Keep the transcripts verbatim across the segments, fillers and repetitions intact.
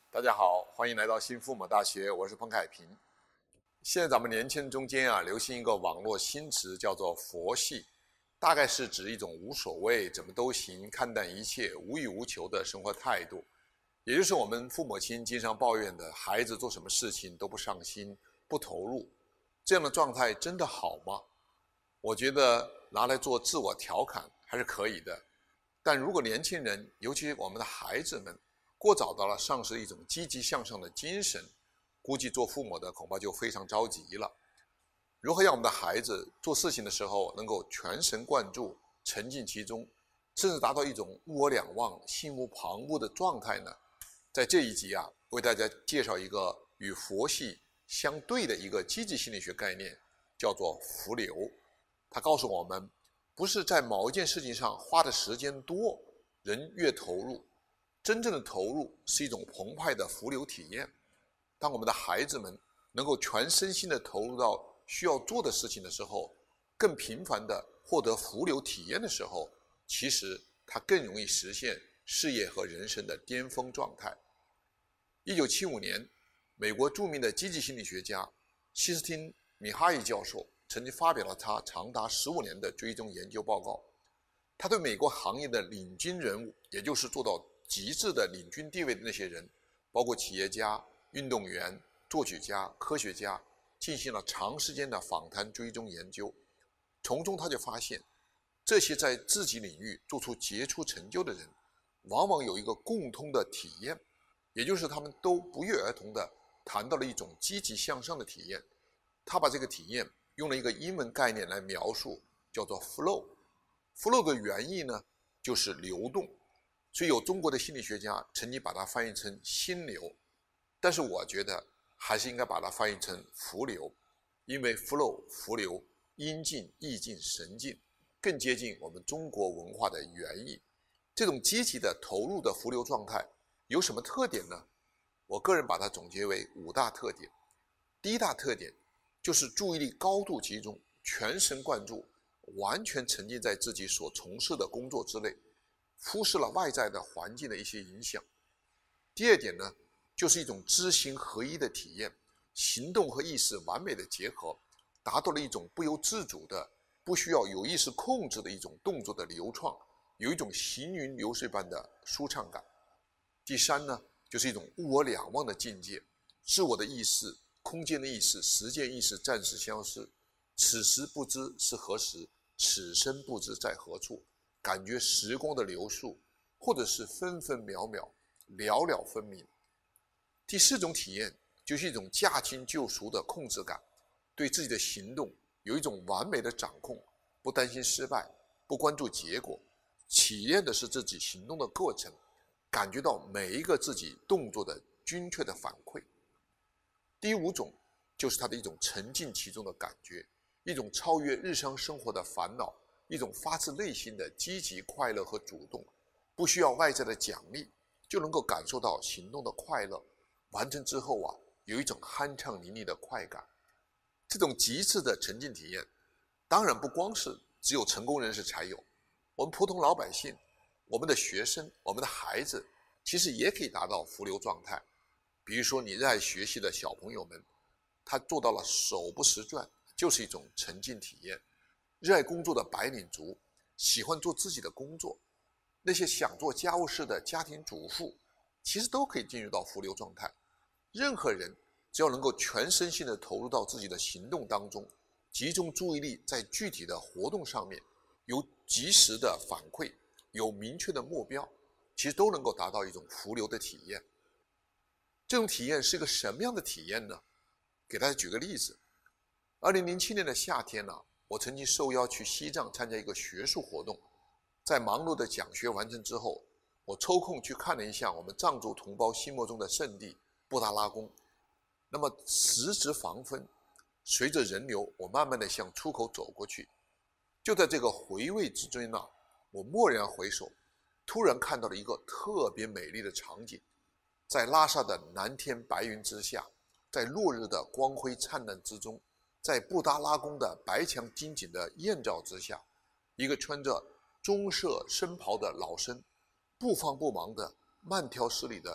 大家好，欢迎来到新父母大学，我是彭凯平。现在咱们年轻人中间啊，流行一个网络新词，叫做佛系，大概是指一种无所谓、怎么都行、看淡一切、无欲无求的生活态度。也就是我们父母亲经常抱怨的，孩子做什么事情都不上心、不投入，这样的状态真的好吗？我觉得拿来做自我调侃还是可以的，但如果年轻人，尤其我们的孩子们，过早到了丧失一种积极向上的精神，估计做父母的恐怕就非常着急了。如何让我们的孩子做事情的时候能够全神贯注、沉浸其中，甚至达到一种物我两忘、心无旁骛的状态呢？在这一集啊，为大家介绍一个与佛系相对的一个积极心理学概念，叫做伏流。它告诉我们，不是在某一件事情上花的时间多，人越投入。真正的投入是一种澎湃的浮流体验。当我们的孩子们能够全身心的投入到需要做的事情的时候，更频繁的获得浮流体验的时候，其实他更容易实现事业和人生的巅峰状态。一九七五年，美国著名的积极心理学家希斯汀·米哈伊教授曾经发表了他长达十五年的追踪研究报告。他对美国行业的领军人物，也就是做到极致的领军地位的那些人，包括企业家、运动员、作曲家、科学家，进行了长时间的访谈追踪研究。从中他就发现，这些在自己领域做出杰出成就的人，往往有一个共通的体验，也就是他们都不约而同地谈到了一种积极向上的体验。他把这个体验用了一个英文概念来描述，叫做 flow。flow 的原意呢，就是流动。所以有中国的心理学家曾经把它翻译成心流，但是我觉得还是应该把它翻译成浮流，因为 flow 浮流阴静、意境、神静，更接近我们中国文化的原意。这种积极的投入的浮流状态有什么特点呢？我个人把它总结为五大特点。第一大特点就是注意力高度集中，全神贯注，完全沉浸在自己所从事的工作之内，忽视了外在的环境的一些影响。第二点呢，就是一种知行合一的体验，行动和意识完美的结合，达到了一种不由自主的、不需要有意识控制的一种动作的流畅，有一种行云流水般的舒畅感。第三呢，就是一种物我两忘的境界，自我的意识、空间的意识、时间意识暂时消失，此时不知是何时，此生不知在何处，感觉时光的流速，或者是分分秒秒了了分明。第四种体验就是一种驾轻就熟的控制感，对自己的行动有一种完美的掌控，不担心失败，不关注结果，体验的是自己行动的过程，感觉到每一个自己动作的精确的反馈。第五种就是他的一种沉浸其中的感觉，一种超越日常生活的烦恼，一种发自内心的积极快乐和主动，不需要外在的奖励，就能够感受到行动的快乐，完成之后啊，有一种酣畅淋漓的快感。这种极致的沉浸体验，当然不光是只有成功人士才有，我们普通老百姓，我们的学生，我们的孩子，其实也可以达到浮流状态。比如说你热爱学习的小朋友们，他做到了手不释卷，就是一种沉浸体验。热爱工作的白领族，喜欢做自己的工作，那些想做家务事的家庭主妇，其实都可以进入到浮流状态。任何人只要能够全身心的投入到自己的行动当中，集中注意力在具体的活动上面，有及时的反馈，有明确的目标，其实都能够达到一种浮流的体验。这种体验是一个什么样的体验呢？给大家举个例子。二零零七年的夏天呢、啊，我曾经受邀去西藏参加一个学术活动，在忙碌的讲学完成之后，我抽空去看了一下我们藏族同胞心目中的圣地布达拉宫。那么时值黄昏，随着人流，我慢慢地向出口走过去。就在这个回味之中呢，我蓦然回首，突然看到了一个特别美丽的场景。在拉萨的蓝天白云之下，在落日的光辉灿烂之中，在布达拉宫的白墙金锦的艳照之下，一个穿着棕色僧袍的老僧，不慌不忙的慢条斯理的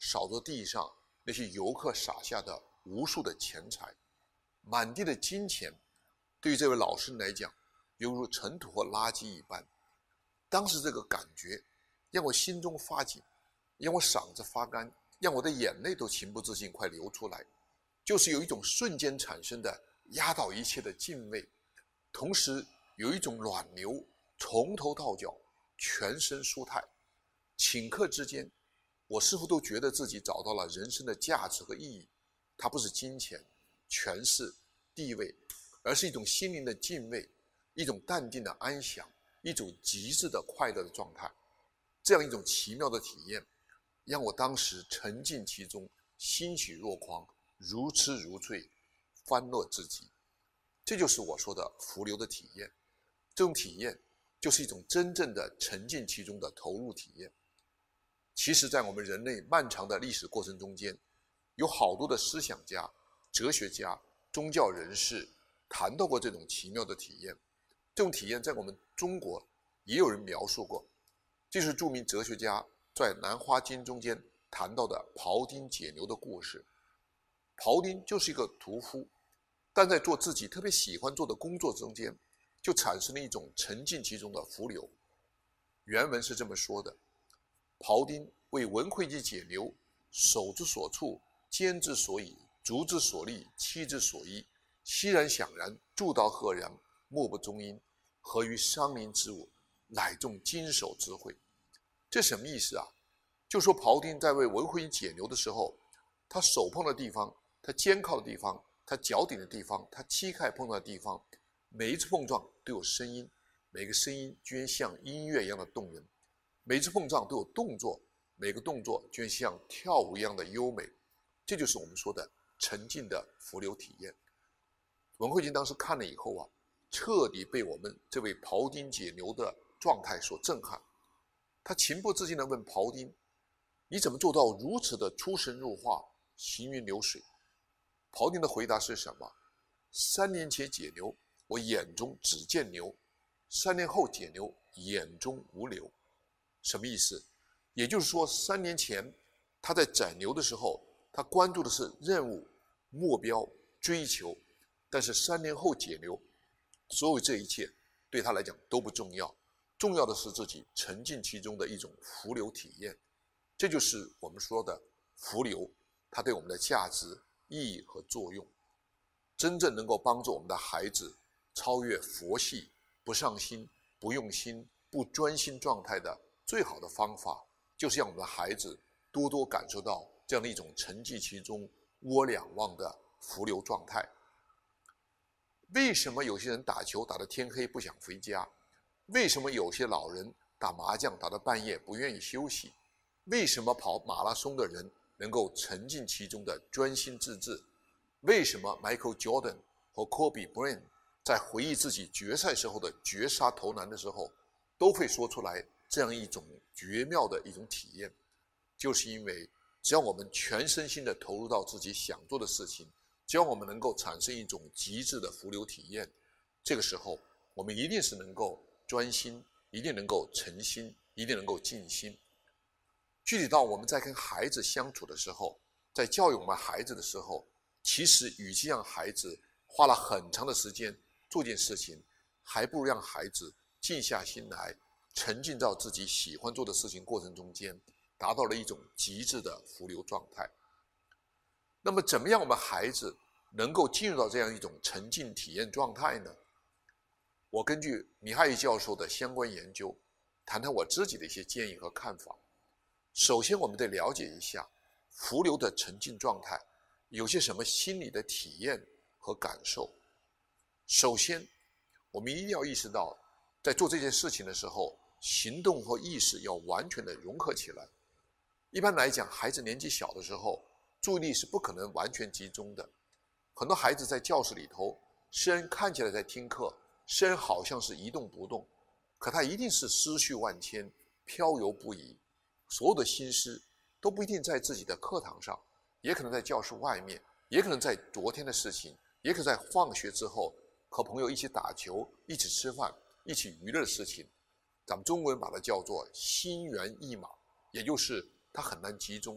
扫着地上那些游客撒下的无数的钱财，满地的金钱，对于这位老师来讲，犹如尘土和垃圾一般。当时这个感觉让我心中发紧，让我嗓子发干，让我的眼泪都情不自禁快流出来，就是有一种瞬间产生的压倒一切的敬畏，同时有一种暖流从头到脚全身舒泰。顷刻之间，我似乎都觉得自己找到了人生的价值和意义。它不是金钱、权势、地位，而是一种心灵的敬畏，一种淡定的安详，一种极致的快乐的状态。这样一种奇妙的体验，让我当时沉浸其中，欣喜若狂，如痴如醉，欢乐至极。这就是我说的浮流的体验。这种体验就是一种真正的沉浸其中的投入体验。其实在我们人类漫长的历史过程中间，有好多的思想家、哲学家、宗教人士谈到过这种奇妙的体验。这种体验在我们中国也有人描述过，这是著名哲学家在《兰花经》中间谈到的庖丁解牛的故事。庖丁就是一个屠夫，但在做自己特别喜欢做的工作中间，就产生了一种沉浸其中的浮流。原文是这么说的：庖丁为文会稽解牛，手之所处，肩之所以，足之所立，膝之所依，熙然享然，助道赫然，莫不中音，合于商林之物，乃众经手之会。这什么意思啊？就说庖丁在为文会稽解牛的时候，他手碰的地方，他肩靠的地方，他脚顶的地方，他膝盖碰到的地方，每一次碰撞都有声音，每个声音居然像音乐一样的动人，每次碰撞都有动作，每个动作居然像跳舞一样的优美。这就是我们说的沉浸的浮流体验。文会稽当时看了以后啊，彻底被我们这位庖丁解牛的状态所震撼。他情不自禁地问庖丁：你怎么做到如此的出神入化，行云流水？庖丁的回答是什么？三年前解牛，我眼中只见牛；三年后解牛，眼中无牛。什么意思？也就是说，三年前他在宰牛的时候，他关注的是任务、目标、追求，但是三年后解牛，所有这一切对他来讲都不重要，重要的是自己沉浸其中的一种浮流体验。这就是我们说的浮流，它对我们的价值、意义和作用。真正能够帮助我们的孩子超越佛系、不上心、不用心、不专心状态的最好的方法，就是让我们的孩子多多感受到这样的一种沉浸其中、窝两忘的浮流状态。为什么有些人打球打得天黑不想回家？为什么有些老人打麻将打到半夜不愿意休息？为什么跑马拉松的人能够沉浸其中的专心致志？为什么 Michael Jordan 和 Kobe Bryant 在回忆自己决赛时候的绝杀投篮的时候，都会说出来这样一种绝妙的一种体验？就是因为只要我们全身心的投入到自己想做的事情，只要我们能够产生一种极致的浮流体验，这个时候我们一定是能够专心，一定能够诚心，一定能够尽心。具体到我们在跟孩子相处的时候，在教育我们孩子的时候，其实与其让孩子花了很长的时间做件事情，还不如让孩子静下心来，沉浸到自己喜欢做的事情过程中间，达到了一种极致的浮流状态。那么怎么样我们孩子能够进入到这样一种沉浸体验状态呢？我根据米哈伊教授的相关研究，谈谈我自己的一些建议和看法。首先我们得了解一下浮流的沉浸状态有些什么心理的体验和感受。首先我们一定要意识到，在做这件事情的时候，行动和意识要完全的融合起来。一般来讲，孩子年纪小的时候，注意力是不可能完全集中的。很多孩子在教室里头，虽然看起来在听课，虽然好像是一动不动，可他一定是思绪万千，飘游不已，所有的心思都不一定在自己的课堂上，也可能在教室外面，也可能在昨天的事情，也可能在放学之后和朋友一起打球、一起吃饭、一起娱乐的事情。咱们中国人把它叫做心猿意马，也就是他很难集中，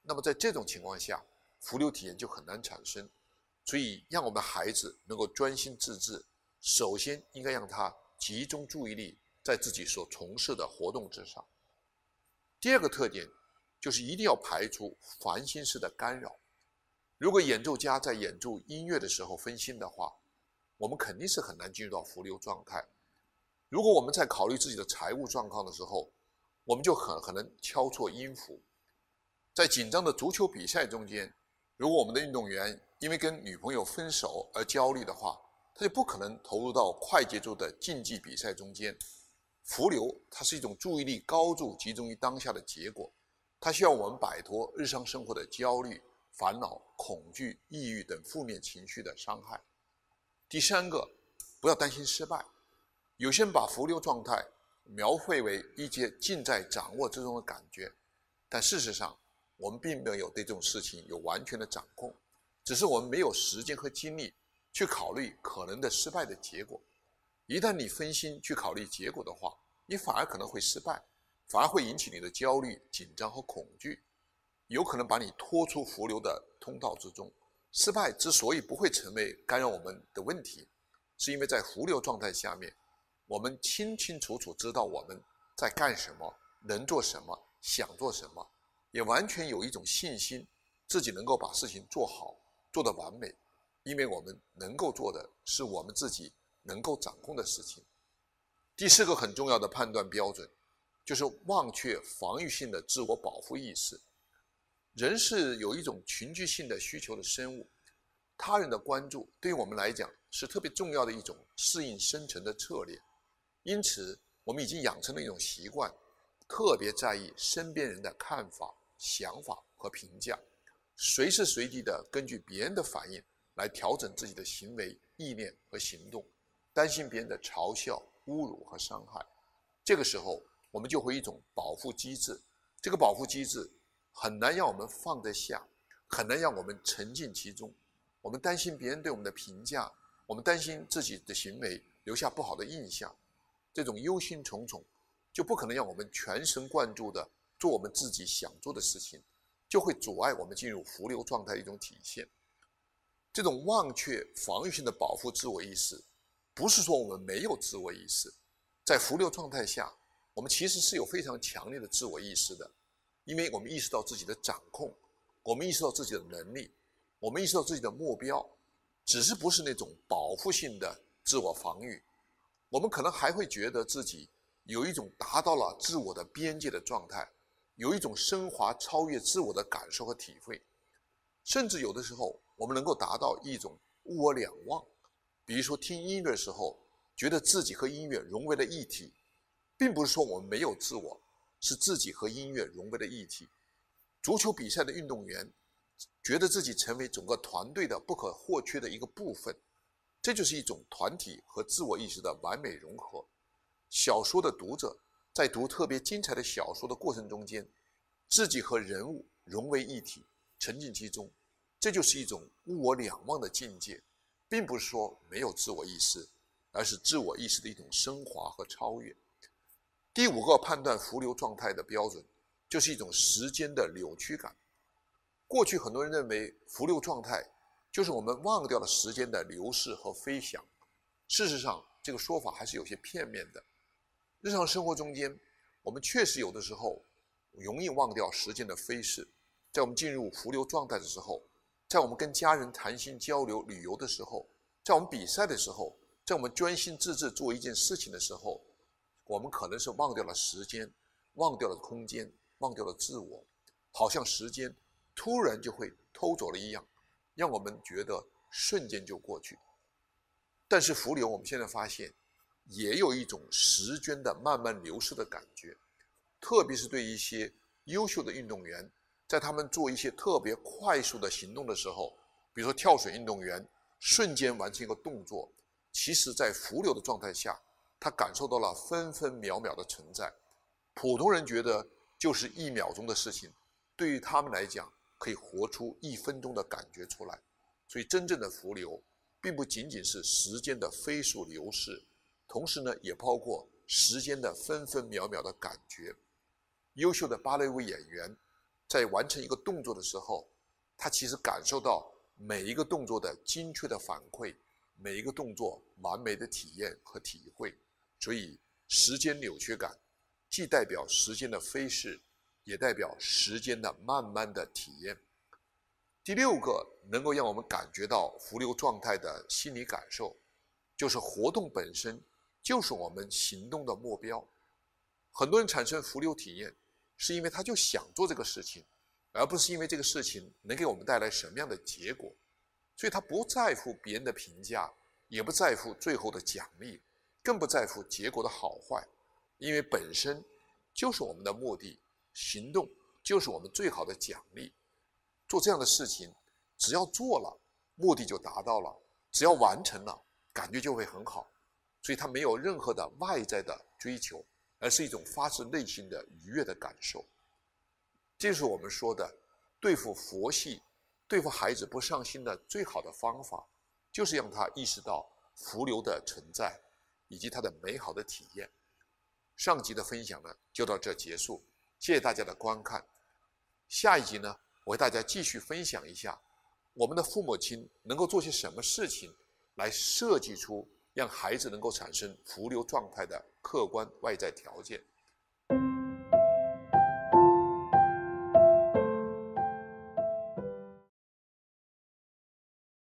那么在这种情况下，浮流体验就很难产生。所以让我们的孩子能够专心致志，首先应该让他集中注意力在自己所从事的活动之上。第二个特点就是一定要排除烦心事的干扰。如果演奏家在演奏音乐的时候分心的话，我们肯定是很难进入到浮流状态。如果我们在考虑自己的财务状况的时候，我们就很可能敲错音符。在紧张的足球比赛中间，如果我们的运动员因为跟女朋友分手而焦虑的话，他就不可能投入到快节奏的竞技比赛中间。浮流它是一种注意力高度集中于当下的结果，它需要我们摆脱日常生活的焦虑、烦恼、恐惧、抑郁等负面情绪的伤害。第三个，不要担心失败。有些人把浮流状态描绘为一些尽在掌握之中的感觉，但事实上我们并没有对这种事情有完全的掌控，只是我们没有时间和精力去考虑可能的失败的结果。一旦你分心去考虑结果的话，你反而可能会失败，反而会引起你的焦虑、紧张和恐惧，有可能把你拖出浮流的通道之中。失败之所以不会成为干扰我们的问题，是因为在浮流状态下面，我们清清楚楚知道我们在干什么，能做什么，想做什么，也完全有一种信心，自己能够把事情做好，做得完美，因为我们能够做的是我们自己能够掌控的事情。第四个很重要的判断标准，就是忘却防御性的自我保护意识。人是有一种群居性的需求的生物，他人的关注对于我们来讲是特别重要的一种适应生存的策略。因此我们已经养成了一种习惯，特别在意身边人的看法、想法和评价，随时随地的根据别人的反应来调整自己的行为、意念和行动，担心别人的嘲笑、侮辱和伤害。这个时候我们就会一种保护机制，这个保护机制很难让我们放得下，很难让我们沉浸其中。我们担心别人对我们的评价，我们担心自己的行为留下不好的印象，这种忧心忡忡就不可能让我们全神贯注的做我们自己想做的事情，就会阻碍我们进入浮流状态的一种体现。这种忘却防御性的保护自我意识，不是说我们没有自我意识，在浮流状态下，我们其实是有非常强烈的自我意识的，因为我们意识到自己的掌控，我们意识到自己的能力，我们意识到自己的目标，只是不是那种保护性的自我防御。我们可能还会觉得自己有一种达到了自我的边界的状态，有一种升华超越自我的感受和体会，甚至有的时候我们能够达到一种物我两忘。比如说听音乐的时候，觉得自己和音乐融为了一体，并不是说我们没有自我，是自己和音乐融为了一体。足球比赛的运动员觉得自己成为整个团队的不可或缺的一个部分，这就是一种团体和自我意识的完美融合。小说的读者在读特别精彩的小说的过程中间，自己和人物融为一体，沉浸其中，这就是一种物我两忘的境界，并不是说没有自我意识，而是自我意识的一种升华和超越。第五个判断浮流状态的标准，就是一种时间的扭曲感。过去很多人认为浮流状态就是我们忘掉了时间的流逝和飞翔，事实上这个说法还是有些片面的。日常生活中间，我们确实有的时候容易忘掉时间的飞逝。在我们进入浮流状态的时候，在我们跟家人谈心交流、旅游的时候，在我们比赛的时候，在我们专心致志做一件事情的时候，我们可能是忘掉了时间，忘掉了空间，忘掉了自我，好像时间突然就会偷走了一样，让我们觉得瞬间就过去。但是浮流我们现在发现也有一种时间的慢慢流逝的感觉，特别是对一些优秀的运动员，在他们做一些特别快速的行动的时候，比如说跳水运动员瞬间完成一个动作，其实在浮流的状态下，他感受到了分分秒秒的存在。普通人觉得就是一秒钟的事情，对于他们来讲可以活出一分钟的感觉出来。所以真正的浮流并不仅仅是时间的飞速流逝，同时呢也包括时间的分分秒秒的感觉。优秀的芭蕾舞演员在完成一个动作的时候，他其实感受到每一个动作的精确的反馈，每一个动作完美的体验和体会。所以时间扭曲感既代表时间的飞逝，也代表时间的慢慢的体验。第六个能够让我们感觉到浮流状态的心理感受，就是活动本身就是我们行动的目标。很多人产生浮流体验，是因为他就想做这个事情，而不是因为这个事情能给我们带来什么样的结果。所以他不在乎别人的评价，也不在乎最后的奖励，更不在乎结果的好坏，因为本身就是我们的目的，行动就是我们最好的奖励。做这样的事情，只要做了，目的就达到了，只要完成了，感觉就会很好。所以它没有任何的外在的追求，而是一种发自内心的愉悦的感受。这就是我们说的对付佛系、对付孩子不上心的最好的方法，就是让他意识到浮流的存在以及它的美好的体验。上集的分享呢就到这结束，谢谢大家的观看。下一集呢，我为大家继续分享一下我们的父母亲能够做些什么事情来设计出让孩子能够产生浮流状态的客观外在条件。